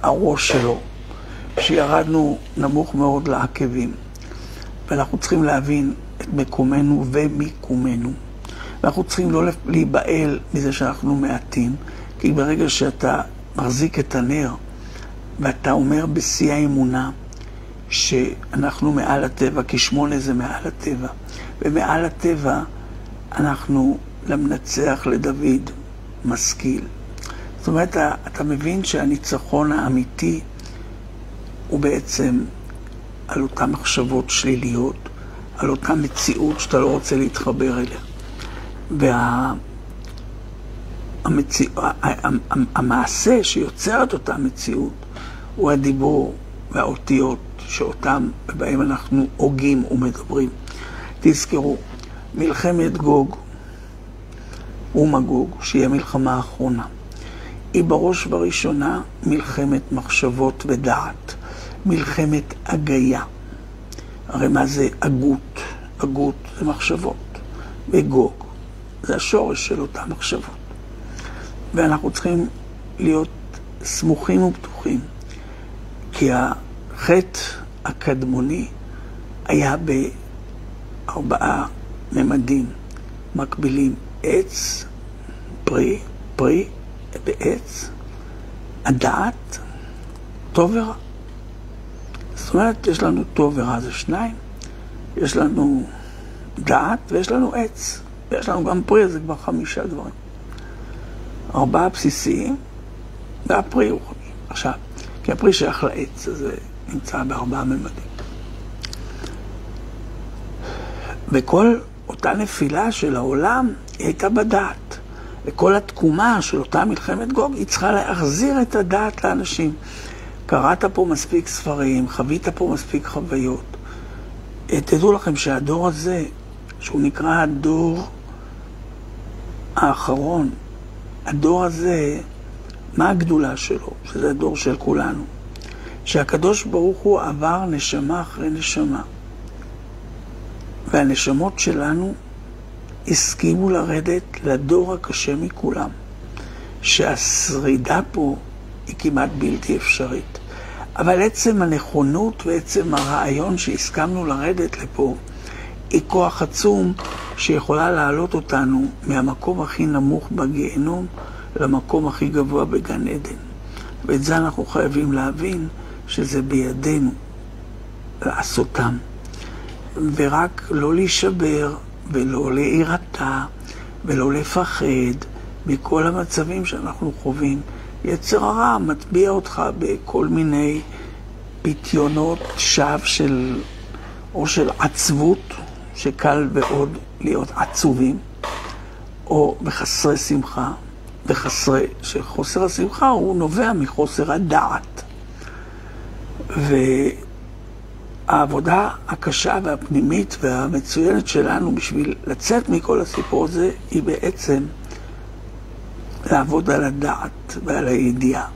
הראש שלו, שירדנו נמוך מאוד לעקבים, ואנחנו צריכים להבין את מקומנו ומיקומנו. ואנחנו צריכים לא להיבעל מזה שאנחנו מעטים, כי ברגע שאתה מחזיק את הנר, ואתה אומר בשיא האמונה, שאנחנו מעל הטבע, כי 8 זה מעל הטבע, ומעל הטבע אנחנו למנצח לדוד משכיל. זאת אומרת, אתה מבין שהניצחון האמיתי הוא בעצם על אותן מחשבות שליליות, על אותה מציאות שאתה לא רוצה להתחבר אליה. והמעשה שיוצר את אותה מציאות הוא הדיבור והאותיות שאותם בהם אנחנו הוגים ומדברים. תזכרו, מלחמת גוג ומגוג, שהיא המלחמה האחרונה, היא בראש ובראשונה מלחמת מחשבות ודעת, מלחמת הגיה. הרי מה זה הגות? הגות זה מחשבות, וגוג זה השורש של אותם מחשבות. ואנחנו צריכים להיות סמוכים ופתוחים, כי החטא הקדמוני היה ב4 ממדים מקבילים: עץ, פרי בעץ, הדעת, טוב ורע. זאת אומרת, יש לנו טוב ורע, זה 2, יש לנו דעת ויש לנו עץ, ויש לנו גם פרי, זה כבר 5 דברים. 4 בסיסיים, והפרי הוא 5. עכשיו, כי הפרי שייך לעץ, אז זה נמצא ב4 ממדים. וכל אותה נפילה של העולם היא הייתה בדעת. וכל התקומה של אותה מלחמת גוג היא צריכה להחזיר את הדעת לאנשים. קראת פה מספיק ספרים, חווית פה מספיק חוויות. תדעו לכם שהדור הזה, שהוא נקרא הדור האחרון, הדור הזה, מה הגדולה שלו? שזה הדור של כולנו. שהקדוש ברוך הוא עבר נשמה אחרי נשמה. והנשמות שלנו הסכימו לרדת לדור הקשה מכולם. שהשרידה פה היא כמעט בלתי אפשרית. אבל עצם הנכונות ועצם הרעיון שהסכמנו לרדת לפה, היא כוח עצום שיכולה להעלות אותנו מהמקום הכי נמוך בגיהנום למקום הכי גבוה בגן עדן. ואת זה אנחנו חייבים להבין שזה בידינו לעשותם. ורק לא להישבר ולא להירתע ולא לפחד מכל המצבים שאנחנו חווים. יצר הרע מטביע אותך בכל מיני פיתיונות שווא או של עצבות, שקל מאוד להיות עצובים, או בחסרי שמחה, שחוסר השמחה הוא נובע מחוסר הדעת. והעבודה הקשה והפנימית והמצוינת שלנו בשביל לצאת מכל הסיפור הזה, היא בעצם לעבוד על הדעת ועל הידיעה.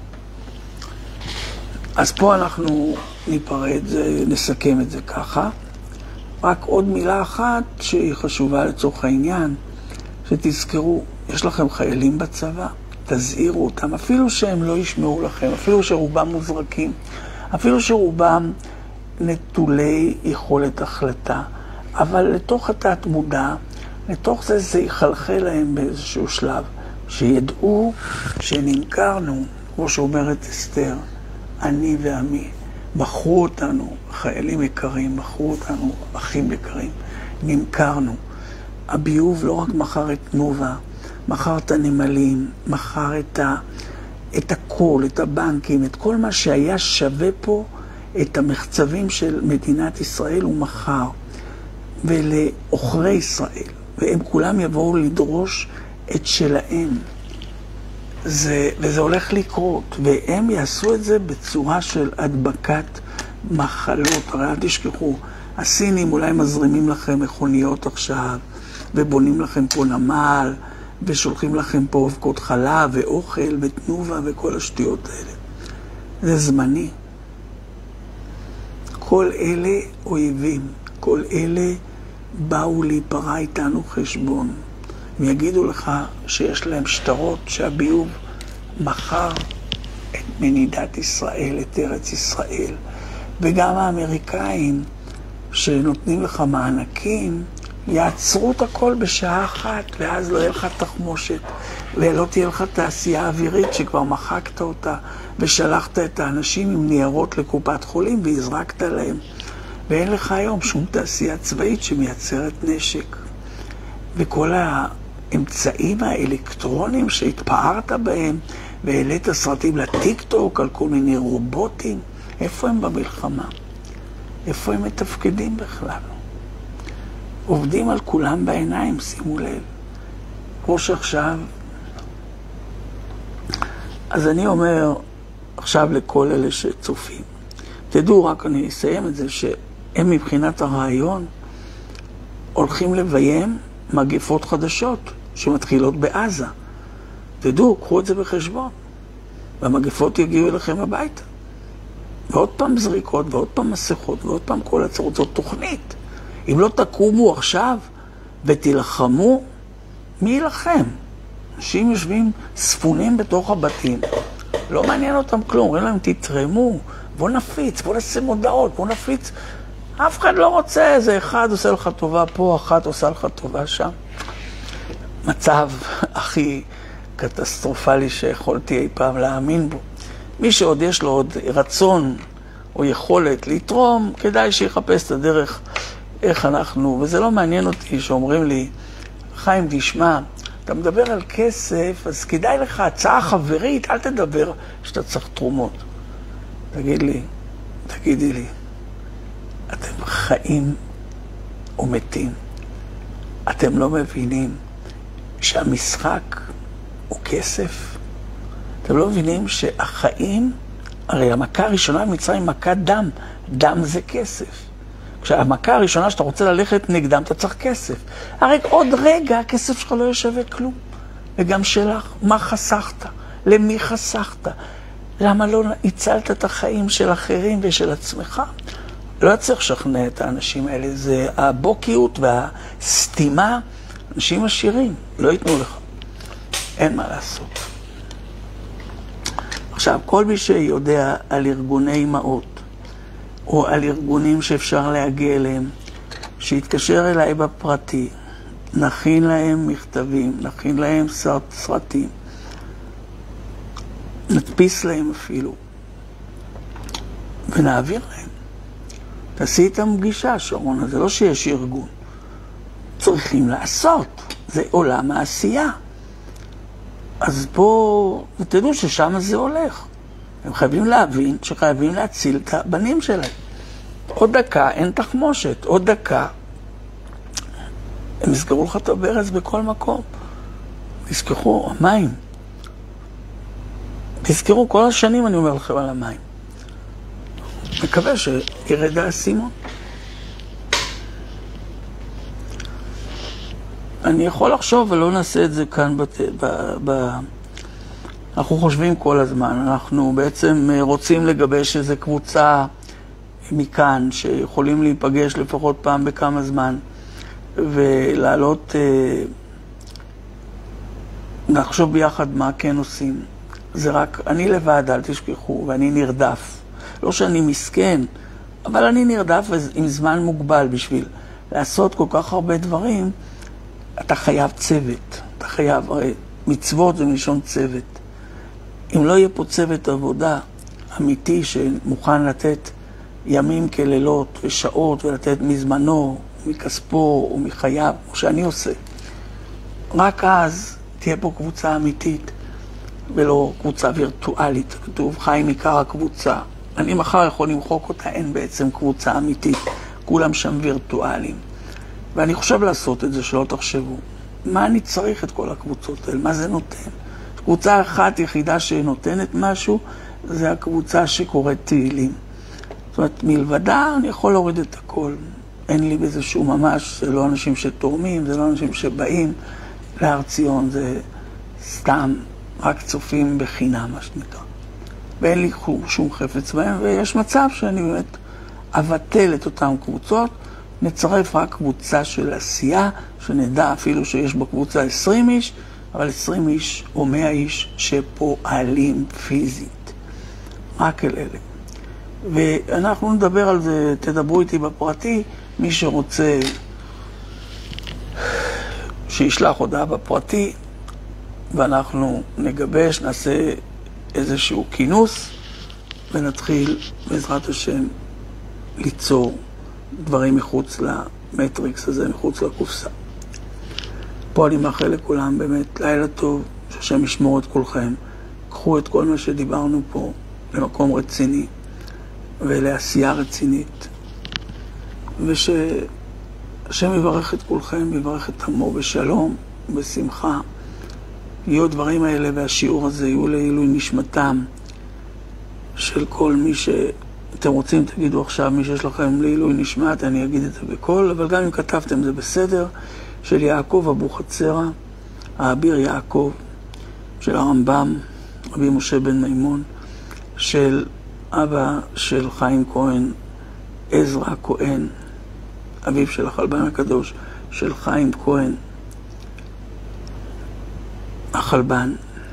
אז פה אנחנו ניפרד, נסכם את זה ככה. רק עוד מילה אחת שהיא חשובה לצורך העניין, שתזכרו, יש לכם חיילים בצבא, תזהירו אותם, אפילו שהם לא ישמעו לכם, אפילו שרובם מוזרקים, אפילו שרובם נטולי יכולת החלטה, אבל לתוך התת מודע, לתוך זה יחלחל להם באיזשהו שלב, שידעו שנמכרנו, כמו שאומרת אסתר, אני ועמי, מכרו אותנו, חיילים יקרים, מכרו אותנו, אחים יקרים, נמכרנו. הביוב לא רק מכר את תנובה, מכר את הנמלים, מכר את הכל, את הבנקים, את כל מה שהיה שווה פה, את המחצבים של מדינת ישראל הוא מכר, ולאוכרי ישראל, והם כולם יבואו לדרוש את שלהם. וזה הולך לקרות, והם יעשו את זה בצורה של הדבקת מחלות. הרי אל תשכחו, הסינים אולי מזרימים לכם מכוניות עכשיו, ובונים לכם פה נמל, ושולחים לכם פה אבקות חלב ואוכל ותנובה וכל השטויות האלה. זה זמני. כל אלה אויבים, כל אלה באו להיפרע איתנו חשבון. הם יגידו לך שיש להם שטרות שהביוב מחר את מדינת ישראל, את ארץ ישראל. וגם האמריקאים שנותנים לך מענקים, יעצרו את הכל בשעה אחת, ואז לא יהיה לך תחמושת, ולא תהיה לך תעשייה אווירית שכבר מחקת אותה, ושלחת את האנשים עם ניירות לקופת חולים והזרקת להם. ואין לך היום שום תעשייה צבאית שמייצרת נשק. וכל האמצעים האלקטרונים שהתפארת בהם, והעלית סרטים לטיק-טוק על כל מיני רובוטים, איפה הם במלחמה? איפה הם מתפקדים בכלל? עובדים על כולם בעיניים, שימו לב. כמו שעכשיו. אז אני אומר עכשיו לכל אלה שצופים, תדעו, רק אני אסיים את זה, שהם מבחינת הרעיון הולכים לביים מגפות חדשות שמתחילות בעזה. תדעו, קחו את זה בחשבון. והמגפות יגיעו אליכם הביתה. ועוד פעם זריקות, ועוד פעם מסכות, ועוד פעם כל הצרות. זאת תוכנית. אם לא תקומו עכשיו ותלחמו, מי ילחם? אנשים יושבים ספונים בתוך הבתים. לא מעניין אותם כלום. אומרים להם, תתרמו, בוא נפיץ, בוא נעשה מודעות, בוא נפיץ. אף אחד לא רוצה, איזה אחד עושה לך טובה פה, אחת עושה לך טובה שם. מצב הכי קטסטרופלי שיכולתי אי פעם להאמין בו. מי שעוד יש לו עוד רצון או יכולת לתרום, כדאי שיחפש את הדרך איך אנחנו, וזה לא מעניין אותי שאומרים לי, חיים, תשמע, אתה מדבר על כסף, אז כדאי לך הצעה חברית, אל תדבר שאתה צריך תרומות. תגידי לי, אתם חיים או מתים? אתם לא מבינים שהמשחק הוא כסף? אתם לא מבינים שהחיים, הרי המכה הראשונה במצרים היא מכת דם, דם זה כסף. כשהמכה הראשונה שאתה רוצה ללכת נגדם, אתה צריך כסף. הרי עוד רגע הכסף שלך לא ישווה כלום. וגם שלך, מה חסכת? למי חסכת? למה לא הצלת את החיים של אחרים ושל עצמך? לא צריך לשכנע את האנשים האלה, זה הבוקיות והסתימה. אנשים עשירים, לא ייתנו לך. אין מה לעשות. עכשיו, כל מי שיודע על ארגוני אמהות, או על ארגונים שאפשר להגיע אליהם, שיתקשר אליי בפרטי, נכין להם מכתבים, נכין להם סרטים, נדפיס להם אפילו, ונעביר להם. תעשי איתם פגישה, שרונה, זה לא שיש ארגון. צריכים לעשות, זה עולם העשייה. אז פה, תדעו ששם זה הולך. הם חייבים להבין שחייבים להציל את הבנים שלהם. עוד דקה, אין תחמושת. עוד דקה, הם יסגרו לך את הברז בכל מקום. תזכרו, המים. תזכרו, כל השנים אני אומר לכם על המים. מקווה שירד האסימון. אני יכול לחשוב ולא נעשה את זה כאן אנחנו חושבים כל הזמן, אנחנו בעצם רוצים לגבש איזו קבוצה מכאן שיכולים להיפגש לפחות פעם בכמה זמן ולעלות, לחשוב ביחד מה כן עושים. זה רק, אני לבד, אל תשכחו, ואני נרדף. לא שאני מסכן, אבל אני נרדף עם זמן מוגבל בשביל לעשות כל כך הרבה דברים. אתה חייב צוות, אתה חייב, הרי מצוות זה מלשון צוות. אם לא יהיה פה צוות עבודה אמיתי שמוכן לתת ימים כלילות ושעות ולתת מזמנו, מכספו או מחייו, כמו שאני עושה, רק אז תהיה פה קבוצה אמיתית ולא קבוצה וירטואלית. כתוב חיים עיקר הקבוצה. אני מחר יכול למחוק אותה, אין בעצם קבוצה אמיתית, כולם שם וירטואליים. ואני חושב לעשות את זה, שלא תחשבו. מה אני צריך את כל הקבוצות האלה? מה זה נותן? קבוצה אחת יחידה שנותנת משהו, זה הקבוצה שקוראת תהילים. זאת אומרת, מלבדה אני יכול להוריד את הכל. אין לי בזה שום ממש, זה לא אנשים שתורמים, זה לא אנשים שבאים להר ציון, זה סתם רק צופים בחינם, מה שנקרא. ואין לי שום חפץ בהם, ויש מצב שאני באמת אבטל את אותם קבוצות, נצרף רק קבוצה של עשייה, שנדע אפילו שיש בקבוצה 20 איש, אבל 20 איש או 100 איש שפועלים פיזית. רק אל אלה. ואנחנו נדבר על זה, תדברו איתי בפרטי, מי שרוצה שישלח הודעה בפרטי, ואנחנו נגבש, נעשה איזשהו כינוס, ונתחיל בעזרת השם ליצור דברים מחוץ למטריקס הזה, מחוץ לקופסה. פה אני מאחל לכולם באמת לילה טוב, שהשם ישמור את כולכם. קחו את כל מה שדיברנו פה למקום רציני ולעשייה רצינית, ושהשם יברך את כולכם, יברך את עמו בשלום, בשמחה. יהיו הדברים האלה והשיעור הזה יהיו לעילוי נשמתם של כל מי שאתם רוצים, תגידו עכשיו, מי שיש לכם לעילוי נשמת, אני אגיד את זה בקול, אבל גם אם כתבתם זה בסדר, של יעקב אבוחצירא, האביר יעקב, של הרמב"ם, רבי משה בן מימון, של אבא של חיים כהן, עזרא כהן, אביו של החלבן הקדוש, של חיים כהן, החלבן,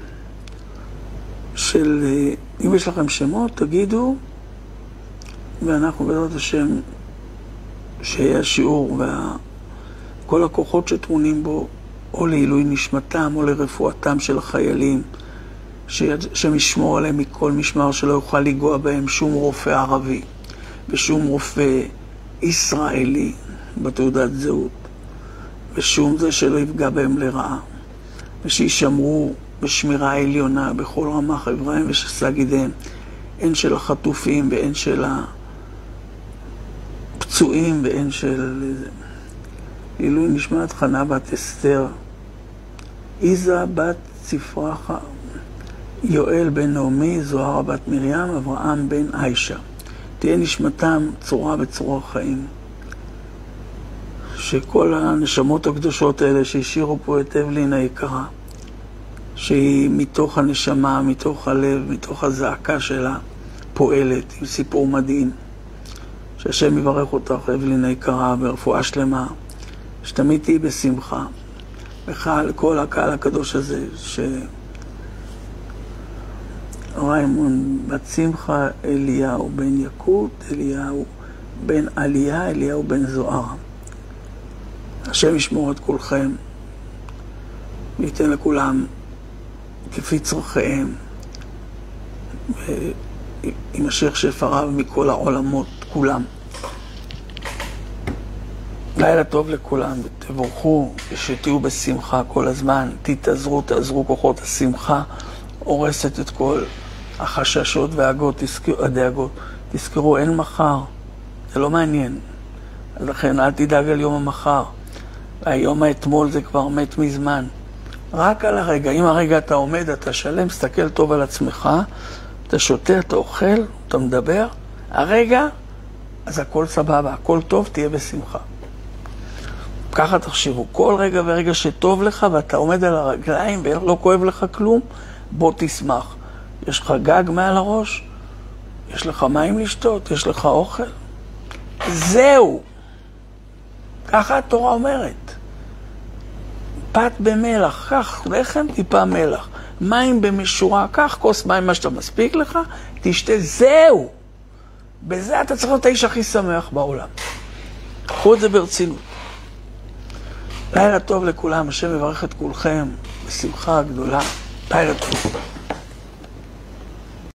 של, אם יש לכם שמות, תגידו, ואנחנו בעזרת השם, שיהיה השיעור וכל הכוחות שטמונים בו, או לעילוי נשמתם, או לרפואתם של החיילים, שמשמור עליהם מכל משמר, שלא יוכל לגוע בהם שום רופא ערבי, ושום רופא ישראלי בתעודת זהות, ושום זה שלא יפגע בהם לרעה, ושישמרו בשמירה העליונה בכל רמ"ח איבריהם ושסגידיהם, הן של החטופים ואין של הפצועים ואין של עילוי נשמת חנה בת אסתר, איזה בת צפרחה, יואל בן נעמי, זוהרה בת מרים, אברהם בן עיישה. תהיה נשמתם צורה בצרור החיים. שכל הנשמות הקדושות האלה שהשאירו פה את אבלין היקרה, שהיא מתוך הנשמה, מתוך הלב, מתוך הזעקה שלה, פועלת עם סיפור מדהים. שהשם יברך אותך, אבלין היקרה, ברפואה שלמה, שתמיד תהי בשמחה. וכל הקהל הקדוש הזה, ריימון בת שמחה, אליהו בן יקות, אליהו בן עלייה, אליהו בן זוהרה. השם ישמור את כולכם, וייתן לכולם כפי צרכיהם, וימשך שפע רב מכל העולמות, כולם. לילה טוב לכולם, ותבורכו, ושתהיו בשמחה כל הזמן, תעזרו כוחות השמחה, הורסת את כל החששות והדאגות. תזכרו, אין מחר, זה לא מעניין. אז לכן אל תדאג על יום המחר. היום האתמול זה כבר מת מזמן. רק על הרגע. אם הרגע אתה עומד, אתה שלם, סתכל טוב על עצמך, אתה שותה, אתה אוכל, אתה מדבר. הרגע, אז הכל סבבה, הכל טוב, תהיה בשמחה. ככה תחשבו, כל רגע ורגע שטוב לך ואתה עומד על הרגליים ולא כואב לך כלום, בוא תשמח. יש לך גג מעל הראש, יש לך מים לשתות, יש לך אוכל. זהו. ככה התורה אומרת. פת במלח, קח לחם, טיפה מלח. מים במשורה, קח כוס מים, מה שאתה מספיק לך, תשתה, זהו. בזה אתה צריך להיות האיש הכי שמח בעולם. קחו את זה ברצינות. לילה טוב לכולם, השם יברך את כולכם בשמחה גדולה. לילה טוב.